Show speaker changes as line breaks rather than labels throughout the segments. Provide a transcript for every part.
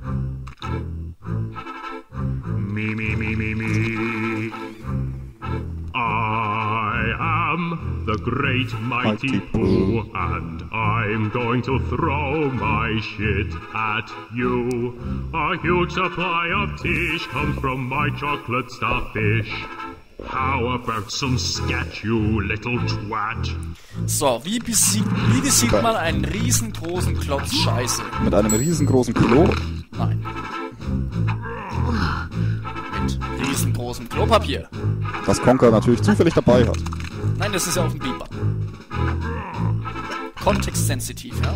Me, me, me, me, me. I am the great mighty Pooh, and I'm going to throw my shit at you. A huge supply of tish comes from my chocolate starfish. How about some scat, you little twat?
So, wie besiegt man einen riesengroßen Klotz Scheiße?
Mit einem riesengroßen Klo?
Nein. Mit riesengroßem Klopapier.
Das Conker natürlich zufällig dabei hat.
Nein, das ist ja auf dem B-Button. Kontextsensitiv, ja?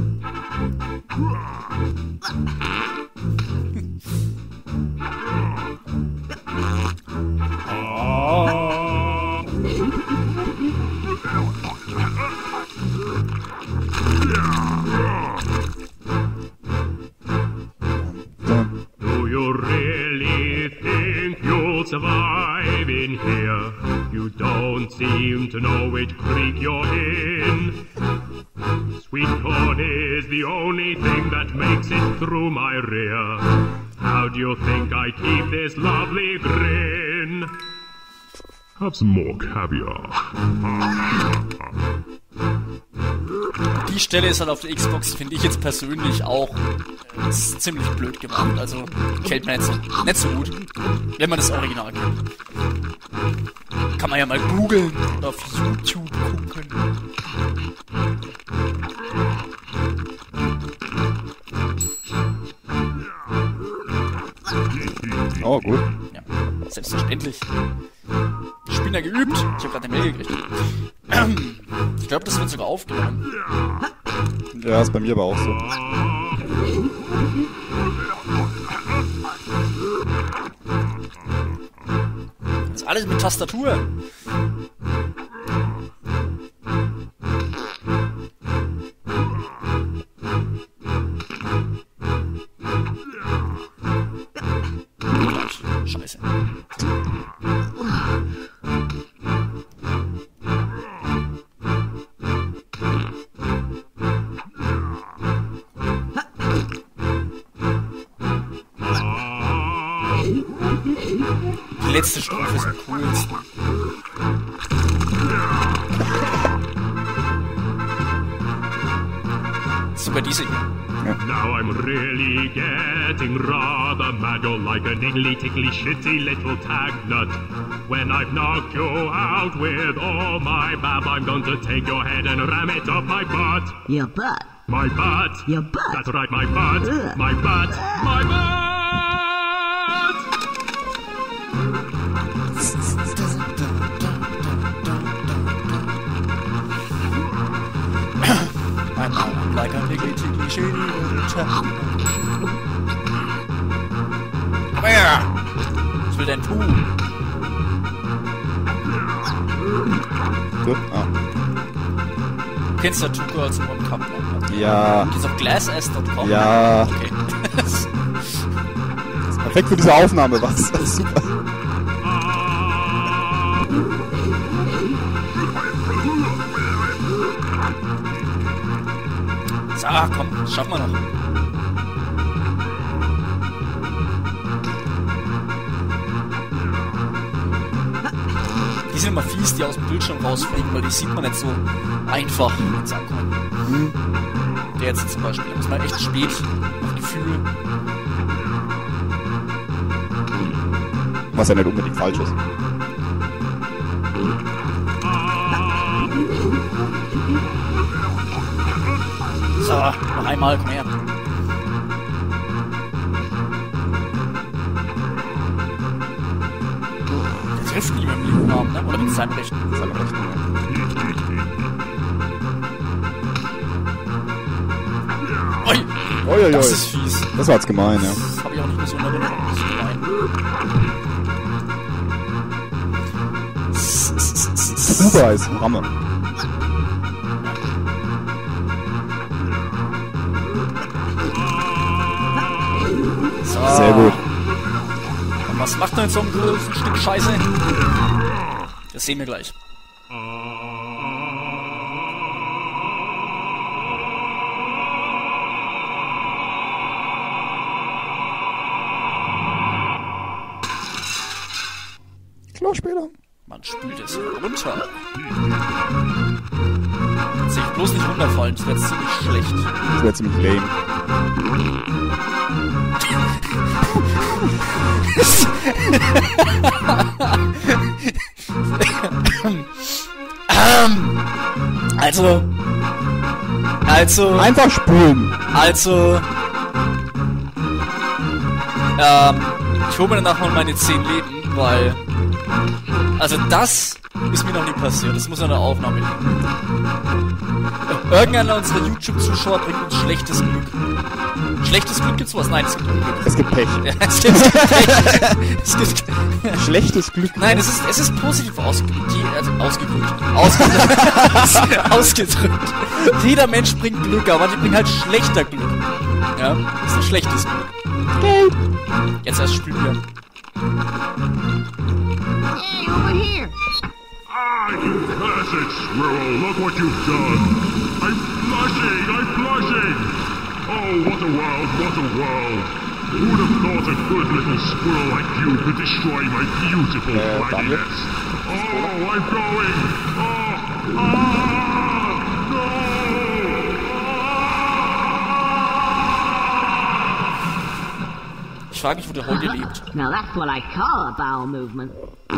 Do you really think you'll survive in here? You don't seem to know which creek you're in. Sweet corn is the only thing that makes it through my rear. How do you think I keep this lovely grin? Have some more caviar.
Die Stelle ist halt auf der Xbox, finde ich jetzt persönlich auch ist ziemlich blöd gemacht. Also gefällt mir nicht so gut, wenn man das Original kennt. Kann man ja mal googeln oder auf YouTube gucken.
Oh, gut.
Ja, selbstverständlich. Ich bin ja geübt. Ich habe gerade eine Mail gekriegt. Ich glaube, das wird sogar aufgenommen.
Ja, ist bei mir aber auch so.
Das ist alles mit Tastatur. Scheiße. Die letzte Strophe ist am coolsten. Sogar diese hier.
Now I'm really getting rather mad. You're like a niggly, tickly, shitty little tag nut. When I've knocked you out with all my bab, I'm going to take your head and ram it up my butt.
Your butt.
My butt.
Your butt.
That's right, my butt.
Ugh.
My butt. My butt.
I'm like a niggly, tiggly, shady little chap. Komm her! Was will denn tun?
Gut. Ah.
Du kennst ja Two Girls in One Cup, ne?
Ja.
Die ist auf glassass.com.
Ja.
Okay.
Perfekt für diese Aufnahme, was? Das ist super.
So, komm, das schaffen wir noch. Die sind immer fies, die aus dem Bildschirm rausfliegen, weil die sieht man nicht so einfach, wenn sie ankommen. Der jetzt zum Beispiel, da muss man echt spät auf Gefühl.
Was ja nicht unbedingt falsch ist.
So, noch einmal, komm her. Der trifft nie mit dem linken Arm, ne? Oder mit seinem rechten?
Seinem rechten, ja.
Ui,
Uiuiui.
das ist fies.
Das war jetzt gemein, ja.
Das habe ich auch nicht mehr so in Erinnerung. Das ist gemein.
Kuba ist Ramme.
So.
Sehr gut.
Und was macht denn jetzt so ein großes Stück Scheiße? Das sehen wir gleich.
noch später.
Man spült es runter. Sich bloß nicht runterfallen, das wäre ziemlich schlecht.
Das wäre ziemlich lame.
Also.
Einfach spulen.
Ich hole mir danach mal meine 10 Leben, weil... Also das ist mir noch nie passiert. Das muss an der Aufnahme liegen. Irgendeiner unserer YouTube-Zuschauer bringt uns schlechtes Glück. Schlechtes Glück gibt's was? Nein, es gibt Unglück.
Es gibt Pech.
Ja, es gibt Pech. Es gibt...
Schlechtes Glück.
Nein, es ist positiv ausgedrückt. Ausgedrückt. Jeder Mensch bringt Glück, aber manche bringen halt schlechter Glück. Ja, das ist ein schlechtes Glück.
Geld.
Jetzt erst spielen wir.
Hey, over here!
Ah, you cursed squirrel, look what you've done! I'm flushing! Oh, what a world, what a world! Who'd have thought a good little squirrel like you could destroy my beautiful flighty
Daniel?
nest? Oh, I'm going! Oh, no!
Ich frage mich, wo der heute lebt.
Now that's what I call a bowel movement.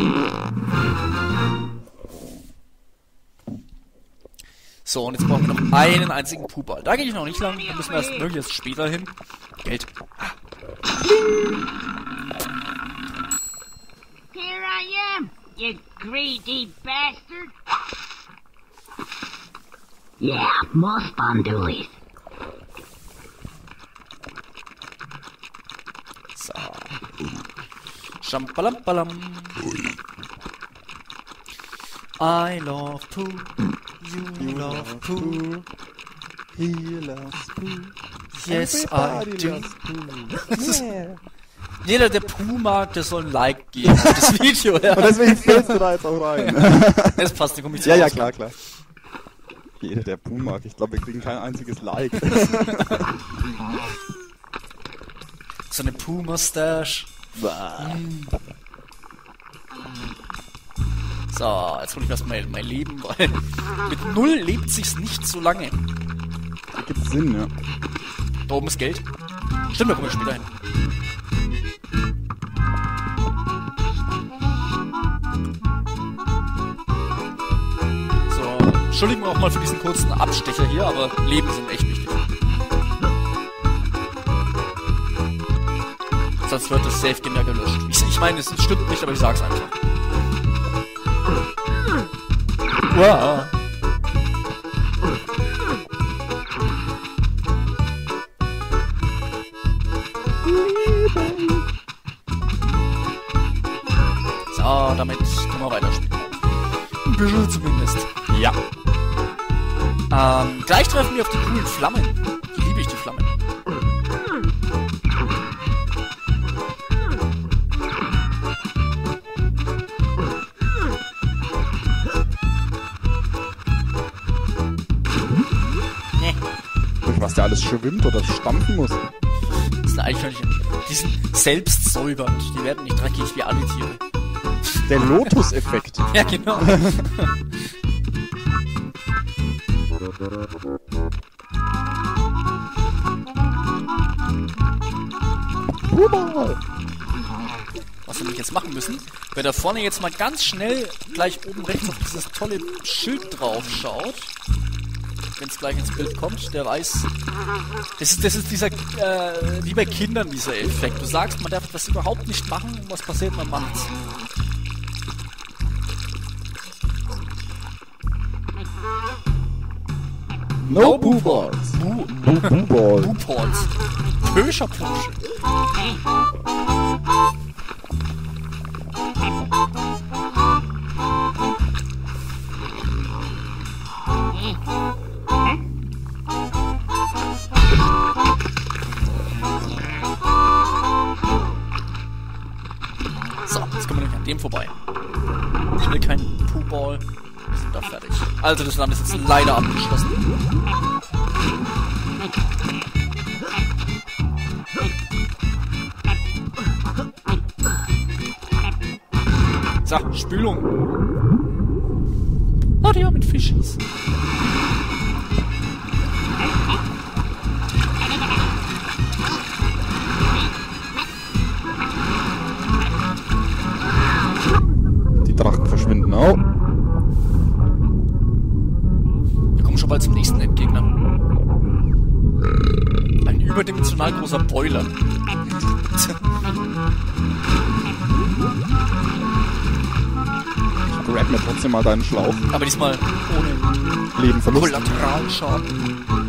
So, und jetzt brauchen wir noch einen einzigen Puhball. Da gehe ich noch nicht lang. Da müssen wir erst später hin. Geld.
Here I am, you greedy bastard! Yeah, more spondoolies.
So. Shampalampalam. I love Pooh. You love Pooh.
He loves Pooh.
Yes, I do.
loves Pooh. Yeah.
Jeder, der Pooh mag, der soll ein Like geben auf das Video. Ja.
Und deswegen fällst du da jetzt auch rein.
Das passt, da komme ich zu.
Ja, klar. Jeder, der Pooh mag. Ich glaube, wir kriegen kein einziges Like.
So eine Pooh-Mustache. So, jetzt hol ich erstmal mein Leben, weil mit 0 lebt sich's nicht so lange.
Gibt Sinn, ja.
Da oben ist Geld. Stimmt, da kommen wir später hin. So, entschuldigen wir auch mal für diesen kurzen Abstecher hier, aber Leben sind echt wichtig. Sonst wird das Safe-Game ja gelöscht. Ich meine, es stimmt nicht, aber ich sag's einfach. Wow. So, damit können wir weiterspielen. Ein bisschen zumindest.
Ja.
Gleich treffen wir auf die coolen Flammen. Die liebe ich, die Flammen.
Durch was der alles schwimmt oder stampfen muss.
Das sind Eichhörnchen. Die sind selbst säubernd. Die werden nicht dreckig wie alle Tiere.
Der Lotus-Effekt.
Ja, genau. Was wir nämlich jetzt machen müssen, wer da vorne jetzt mal ganz schnell gleich oben rechts auf dieses tolle Schild drauf schaut, wenn es gleich ins Bild kommt, der weiß, das ist dieser, wie bei Kindern dieser Effekt. Du sagst, man darf das überhaupt nicht machen und was passiert, man macht's.
No Boo Balls. Boo Balls.
Boo-Balls. Böscher Pursche. So, jetzt kommen wir nämlich an dem vorbei. Ich will keinen Poo-Ball. Wir sind da fertig. Also das Land ist jetzt leider abgeschlossen. So, Spülung. Oh, die haben mit Fischis.
Die Drachen verschwinden auch.
Wir kommen schon bald zum nächsten Endgegner. Ein überdimensional großer Boiler.
Grab mir trotzdem mal deinen Schlauch.
Aber diesmal ohne
Lebenverlust.
Kollateralschaden.